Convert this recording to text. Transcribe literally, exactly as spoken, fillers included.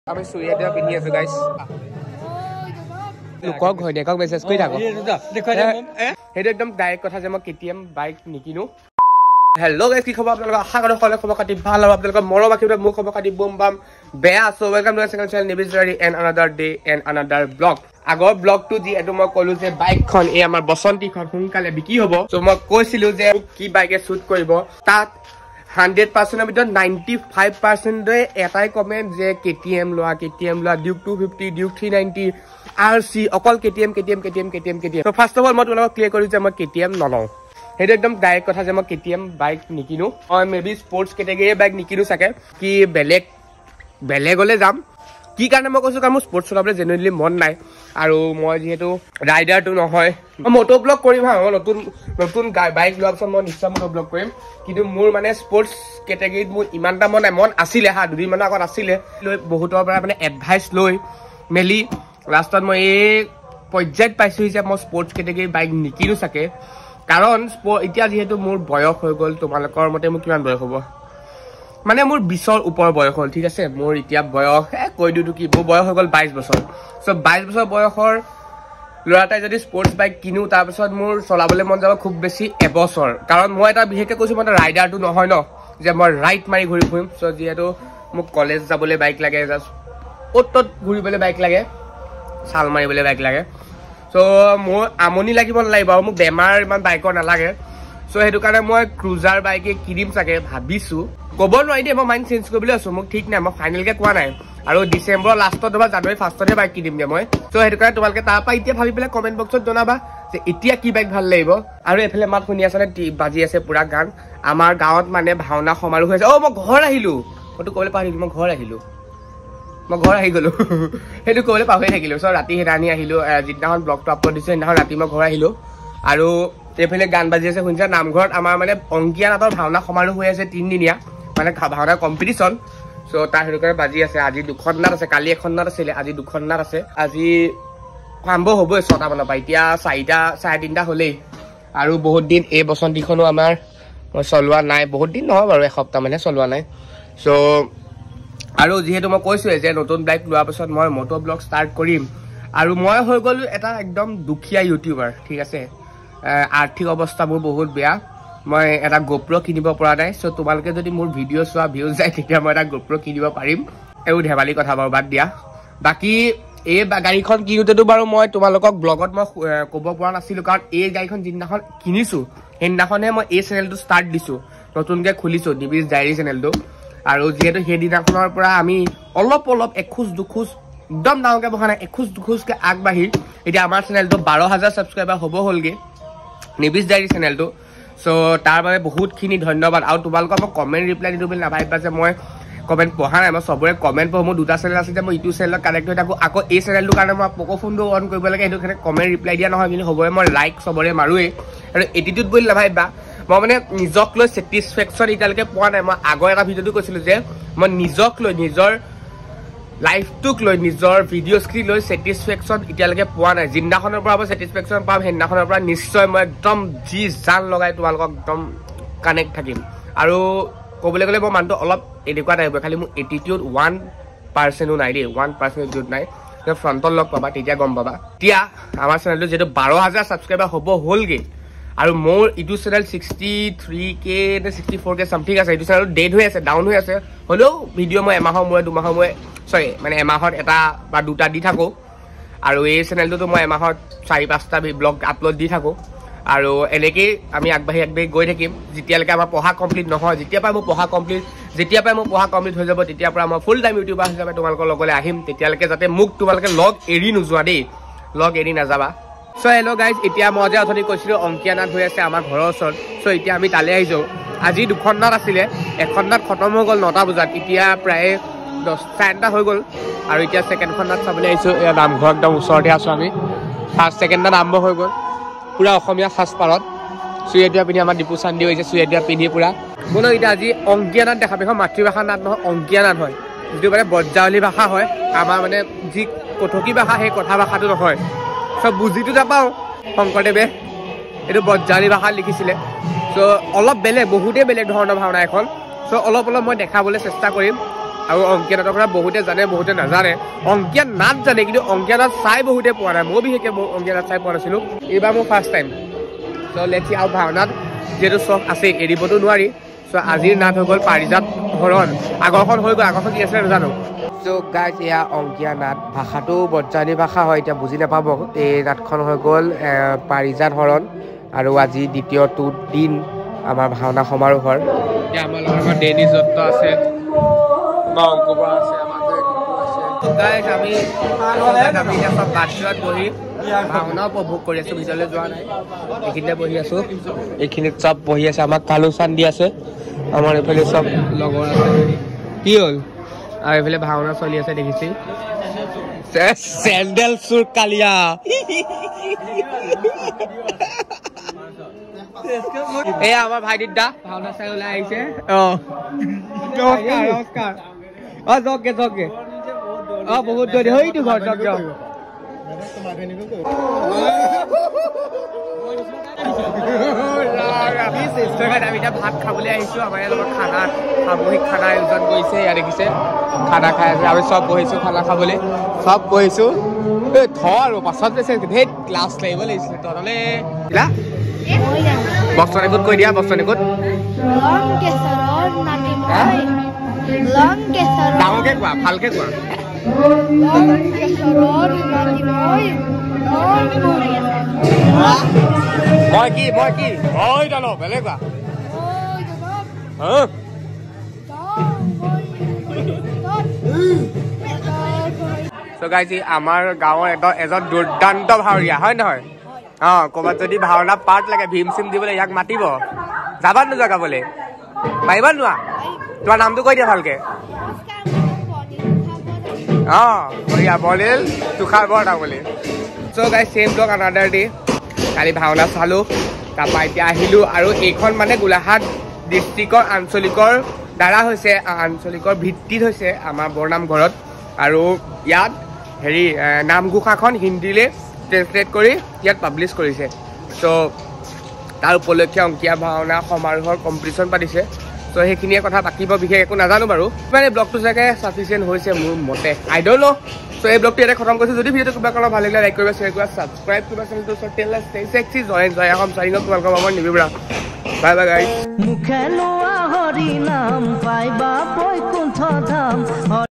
আমি চুৰিয়া দিয়া পিন্ধি আছো গাইছ লোকক ঘৈণীয়েকক মেছেজ কৰি থাকো সেইটো একদম ডাইৰেক্ট কথা যে মই কেটিএম বাইক নিকিনো হেল্ল' গাইছ কি খবৰ আপোনালোকৰ আশা কৰোঁ সকলোৰে খবৰ খাতি ভাল হ'ব আপোনালোকৰ মৰম বাকীবোৰে মোৰ খবৰ খাতি বুম বাম বেয়া আছো ৱেলকাম টু চেকেণ্ড চেনেল নিবিজ diary and another day and another vlog আগৰ ব্লগটো যিহেতু মই ক'লো যে বাইকখন এই আমাৰ বসন্তীখন সোনকালে বিক্ৰী হ'ব চ' মই কৈছিলো যে কি বাইকে শ্বুট কৰিব তাত হাণ্ড্ৰেড পাৰ্চেণ্টৰ ভিতৰত নাইণ্টি ফাইভ পাৰ্চেণ্টে এটাই কমেণ্ট যে কে টি এম লোৱা কে টি এম লোৱা Duke two fifty Duke three ninety R C অকল K T M K T M K T M K T M K T M ত' first of all মই তোমালোকক clear কৰিছোঁ যে মই K T M নলওঁ সেইটো একদম ডাইৰেক্ট কথা যে মই কে টি এম বাইক নিকিনো মই মে বি স্পৰ্টছ কেটেগৰীৰ বাইক নিকিনো চাগে কি বেলেগ বেলেগলৈ যাম কি কাৰণে মই কৈছোঁ কাৰণ মোৰ স্পৰ্টছ চলাবলৈ জেনুৱেনলি মন নাই আৰু মই যিহেতু ৰাইডাৰটো নহয় মই মটো ব্লগ কৰিম হা মই নতুন নতুন বাইক লোৱাৰ পিছত মই নিশ্চয় মটো ব্লগ কৰিম কিন্তু মোৰ মানে স্পৰ্টছ কেটেগৰীত মোৰ ইমান এটা মন নাই মন আছিলে হা দুদিনমানৰ আগত আছিলে লৈ বহুতৰ পৰা মানে এডভাইচ লৈ মেলি লাষ্টত মই এই পৰ্যায়ত পাইছোঁ যে মই স্পৰ্টছ কেটেগৰীৰ বাইক নিকিনো চাগে কাৰণ এতিয়া যিহেতু মোৰ বয়স হৈ গ'ল তোমালোকৰ মতে মোৰ কিমান বয়স হ'ব মানে মোৰ বিছৰ ওপৰ বয়স হ'ল ঠিক আছে মোৰ এতিয়া বয়স কৈ দিওঁতো কি মোৰ বয়স হৈ গ'ল বাইছ বছৰ চ' বাইছ বছৰ বয়সৰ ল'ৰা এটাই যদি স্পৰ্টছ বাইক কিনো তাৰপিছত মোৰ চলাবলৈ মন যাব খুব বেছি এবছৰ কাৰণ মই এটা বিশেষকৈ কৈছোঁ মই ৰাইডাৰটো নহয় ন যে মই ৰাইড মাৰি ঘূৰি ফুৰিম চ' যিহেতু মোক কলেজ যাবলৈ বাইক লাগে জাষ্ট অ'ত ত'ত ঘূৰিবলৈ বাইক লাগে ছাল মাৰিবলৈ বাইক লাগে চ' মোৰ আমনি লাগিব নালাগিব আৰু মোক বেমাৰ ইমান বাইকৰ নালাগে চ' সেইটো কাৰণে মই ক্ৰুজাৰ বাইকে কিনিম চাগে ভাবিছোঁ ক'ব নোৱাৰি দেই মই মাইণ্ড চেঞ্জ কৰিবলৈ আছোঁ মোক ঠিক নাই মই ফাইনেলকৈ কোৱা নাই আৰু ডিচেম্বৰৰ লাষ্টত বা জানুৱাৰী ফাৰ্ষ্টতে বাইক কিনিম দিয়া মই চ' সেইটো কাৰণে তোমালোকে তাৰপৰা এতিয়া ভাবি পেলাই কমেণ্ট বক্সত জনাবা যে এতিয়া কি বাইক ভাল লাগিব আৰু এইফালে মাত শুনি আছেনে বাজি আছে পুৰা গান আমাৰ গাঁৱত মানে ভাওনা সমাৰোহ হৈ আছে অ' মই ঘৰ আহিলোঁ মইতো ক'বলৈ পাহৰিলোঁ মই ঘৰ আহিলোঁ মই ঘৰ আহি গ'লোঁ সেইটো ক'বলৈ পাহৰি থাকিলোঁ চ' ৰাতি সেইদিনাখনি আহিলোঁ যিদিনাখন ব্লগটো আপলোড দিছোঁ সেইদিনাখন ৰাতি মই ঘৰ আহিলোঁ আৰু এইফালে গান বাজি আছে শুনিছা নামঘৰত আমাৰ মানে অংকীয়া নাটৰ ভাওনা সমাৰোহ হৈ আছে তিনিদিনীয়া মানে ভাওনা কম্পিটিশ্যন চ' তাৰ সেইটো কাৰণে বাজি আছে আজি দুখন নাট আছে কালি এখন নাট আছিলে আজি দুখন নাট আছে আজি আৰম্ভ হ'বই ছটা মানৰ পৰা এতিয়া চাৰিটা চাৰে তিনিটা হ'লেই আৰু বহুত দিন এই বসন্তীখনো আমাৰ মই চলোৱা নাই বহুত দিন নহয় বাৰু এসপ্তাহ মানে চলোৱা নাই চ' আৰু যিহেতু মই কৈছোঁৱে যে নতুন বাইক লোৱাৰ পিছত মই মটো ব্লগ ষ্টাৰ্ট কৰিম আৰু মই হৈ গ'লোঁ এটা একদম দুখীয়া ইউটিউবাৰ ঠিক আছে আৰ্থিক অৱস্থা মোৰ বহুত বেয়া মই এটা গোপ্ৰ কিনিব পৰা নাই চ' তোমালোকে যদি মোৰ ভিডিঅ' চোৱা ভিউজ যায় তেতিয়া মই এটা গোপ্ৰ কিনিব পাৰিম এইবোৰ ধেমালি কথা বাৰু বাদ দিয়া বাকী এই গাড়ীখন কিনোতেতো বাৰু মই তোমালোকক ব্লগত মই ক'ব পৰা নাছিলোঁ কাৰণ এই গাড়ীখন যিদিনাখন কিনিছোঁ সেইদিনাখনহে মই এই চেনেলটো ষ্টাৰ্ট দিছোঁ নতুনকৈ খুলিছোঁ নিবিজ ডায়েৰী চেনেলটো আৰু যিহেতু সেইদিনাখনৰ পৰা আমি অলপ অলপ এখোজ দুখোজ একদম ডাঙৰকৈ বহা নাই এখোজ দুখোজকৈ আগবাঢ়ি এতিয়া আমাৰ চেনেলটো বাৰ হাজাৰ ছাবস্ক্ৰাইবাৰ হ'ব হ'লগৈ নিবিজ ডায়েৰী চেনেলটো চ' তাৰ বাবে বহুতখিনি ধন্যবাদ আৰু তোমালোকৰ মই কমেণ্ট ৰিপ্লাই দিলোঁ বুলি নাভাবিবা যে মই কমেণ্ট পঢ়া নাই মই চবৰে কমেণ্ট পঢ়োঁ মোৰ দুটা চেনেল আছে যে মই ইটো চেনেলত কানেক্ট হৈ থাকোঁ আকৌ এই চেনেলটোৰ কাৰণে মই পক' ফোনটো অন কৰিব লাগে সেইটো কাৰণে কমেণ্ট ৰিপ্লাই দিয়া নহয় কিন্তু হ'বই মই লাইক চবৰে মাৰোৱেই আৰু এটিটিউড বুলি নাভাবিবা মই মানে নিজক লৈ ছেটিছফেকশ্যন এতিয়ালৈকে পোৱা নাই মই আগৰ এটা ভিডিঅ'টো কৈছিলোঁ যে মই নিজক লৈ নিজৰ লাইফটোক লৈ নিজৰ ভিডিঅ'জখিনি লৈ ছেটিছফেকশ্যন এতিয়ালৈকে পোৱা নাই যিদিনাখনৰ পৰা মই ছেটিছফেকশ্যন পাম সেইদিনাখনৰ পৰা নিশ্চয় মই একদম যি জান লগাই তোমালোকক একদম কানেক্ট থাকিম আৰু ক'বলৈ গ'লে মই মানুহটো অলপ এনেকুৱা টাইপ খালি মোৰ এটিটিউড ওৱান পাৰ্চেণ্টো নাই দেই ওৱান পাৰ্চেণ্ট এটিটিউড নাই ফ্ৰণ্টত লগ পাবা তেতিয়া গম পাবা এতিয়া আমাৰ চেনেলটো যিহেতু বাৰ হাজাৰ ছাবস্ক্ৰাইবাৰ হ'ব হ'লগৈ আৰু মোৰ ইটো চেনেল ছিক্সটি থ্ৰী কে নে ছিক্সটি ফ'ৰ কে চামথিং আছে এইটো চেনেল ডেড হৈ আছে ডাউন হৈ আছে হ'লেও ভিডিঅ' মই এমাহৰ মূৰে দুমাহৰ মূৰে চৰি মানে এমাহত এটা বা দুটা দি থাকোঁ আৰু এই চেনেলটোতো মই এমাহত চাৰি পাঁচটা ব্লগ আপলোড দি থাকোঁ আৰু এনেকেই আমি আগবাঢ়ি আগবাঢ়ি গৈ থাকিম যেতিয়ালৈকে আমাৰ পঢ়া কমপ্লিট নহয় যেতিয়াৰ পৰা মোৰ পঢ়া কমপ্লিট যেতিয়াৰ পৰাই মোৰ পঢ়া কমপ্লিট হৈ যাব তেতিয়াৰ পৰা মই ফুল টাইম ইউটিউবাৰ হিচাপে তোমালোকৰ লগলৈ আহিম তেতিয়ালৈকে যাতে মোক তোমালোকে লগ এৰি নোযোৱা দেই লগ এৰি নাযাবা চ' হেল্ল' গাইজ এতিয়া মই যে অথনি কৈছিলোঁ অংকীয়া নাট হৈ আছে আমাৰ ঘৰৰ ওচৰত চ' এতিয়া আমি তালৈ আহিছোঁ আজি দুখন নাট আছিলে এখন নাট খতম হৈ গ'ল নটা বজাত এতিয়া প্ৰায় দহ চাৰে নটা হৈ গ'ল আৰু এতিয়া ছেকেণ্ডখন নাট চাবলৈ আহিছোঁ এয়া নামঘৰ একদম ওচৰতে আছোঁ আমি ফাৰ্ষ্ট ছেকেণ্ড নাট আৰম্ভ হৈ গ'ল পুৰা অসমীয়া সাজপাৰত চুৱেতিয়া পিন্ধি আমাৰ ডিপু চান্দি হৈছে চুৱেতিয়া পিন্ধি পুৰা বোলো এতিয়া আজি অংকীয়া নাট দেখাবি এখন মাতৃভাষা নাট নহয় অংকীয়া নাট হয় যিটো মানে ব্ৰজাৱলী ভাষা হয় আমাৰ মানে যি কথকি ভাষা সেই কথা ভাষাটো নহয় চব বুজিটো নাপাওঁ শংকৰদেৱে এইটো ব্ৰজাৱলী ভাষাত লিখিছিলে চ' অলপ বেলেগ বহুতেই বেলেগ ধৰণৰ ভাওনা এখন চ' অলপ অলপ মই দেখাবলৈ চেষ্টা কৰিম আৰু অংকীয়া নাটৰ কথা বহুতে জানে বহুতে নাজানে অংকীয়া নাট জানে কিন্তু অংকীয়া নাট চাই বহুতে পোৱা নাই মই বিশেষকৈ অংকীয়া নাট চাই পোৱা নাছিলোঁ এইবাৰ মোৰ first time so' let's see আৰু ভাওনাত যিহেতু চখ আছে এৰিবতো নোৱাৰি চ' আজিৰ নাট হৈ গ'ল পাৰিজাত হৰণ আগৰখন হৈ গ'ল আগৰখন কি আছিলে নাজানো চ' গাইজ এয়া অংকীয়া নাট ভাষাটো বজ্ৰাণী ভাষা হয় এতিয়া বুজি নাপাব এই নাটখন হৈ গ'ল পাৰিজাত হৰণ আৰু আজি দ্বিতীয়টো দিন আমাৰ ভাওনা সমাৰোহৰ এতিয়া আমাৰ লগত আমাৰ ডেনিছ দত্ত আছে বা অংকুবা আছে আমাৰ গাইজ আমি আমি এতিয়া চব বাহিৰত বহি ভাওনা উপভোগ কৰি আছোঁ ভিতৰলৈ যোৱা নাই এইখিনিতে বহি আছোঁ এইখিনিত চব বহি আছে আমাক কালু চান্দি আছে আমাৰ এইফালে চব লগৰ আছে কি হ'ল আৰু এইফালে ভাওনা চলি আছে দেখিছি চেণ্ডেল চুৰ কালিয়া এয়া আমাৰ ভাইটিৰ দা ভাওনা চাই ওলাই আহিছে অ নমস্কাৰ নমস্কাৰ অ জগে জগে অ বহুত দূৰ হয়তো ঘৰ জগ যাও আমি এতিয়া ভাত খাবলৈ আহিছোঁ আমাৰ ইয়াৰ লগত খানা সামূহিক খানা আয়োজন কৰিছে ইয়াত দেখিছে খানা খাই আছে আমি চব বহিছোঁ খানা খাবলৈ চব বহিছোঁ এই থ আৰু পাছত বেছি ধেৰ ক্লাছ লাগিব লাগিছিলে তহঁতলে বস্তনিকুত কৈ দিয়া বস্তনিকুত ডাঙৰকে কোৱা ভালকে কোৱা মই কি মই কি ঐ জানো বেলেগ কোৱা চ' গাইজ আমাৰ গাঁৱৰ এজন দুৰ্দান্ত ভাৱৰীয়া হয় নহয় অ ক'ৰবাত যদি ভাওনা পাৰ্ট লাগে ভীম চিম দিবলৈ ইয়াক মাতিব যাবা নোযোৱা গাবলৈ পাৰিবা নোৱা তোমাৰ নামটো কৈ দিয়া ভালকে অ বঢ়িয়া বলিল তুষাৰ বৰদা বুলি so' guys same vlog another day কালি ভাওনা চালোঁ তাৰপৰা এতিয়া আহিলোঁ আৰু এইখন মানে গোলাঘাট ডিষ্ট্ৰিক্টৰ আঞ্চলিকৰ দ্বাৰা হৈছে আঞ্চলিকৰ ভিত্তিত হৈছে আমাৰ বৰনামঘৰত আৰু ইয়াত হেৰি নামঘোষাখন হিন্দীলৈ ট্ৰেন্সলেট কৰি ইয়াত পাব্লিছ কৰিছে চ' তাৰ উপলক্ষে অংকীয়া ভাওনা সমাৰোহৰ কম্পিটিশ্যন পাতিছে চ' সেইখিনিয়ে কথা পাতিব বিশেষ একো নাজানো বাৰু মানে ব্লগটো চাগে চাফিচিয়েণ্ট হৈছে মোৰ মতে আই ডণ্ট ন' চ' এই ব্লগটো ইয়াতে খতম কৰিছোঁ যদি ভিডিঅ'টো কিবা কাৰণে ভাল লাগিলে লাইক কৰিবা শ্বেয়াৰ কৰিবা ছাবস্ক্ৰাইব কৰিবা চেনেলটো চেক্সি জয়েন জয় আহম চাৰিঙত তোমালোকৰ মই নিবিৰা বাই বাই গাইজ মুখে লোৱা হৰি নাম পাইবা বৈকুণ্ঠ ধাম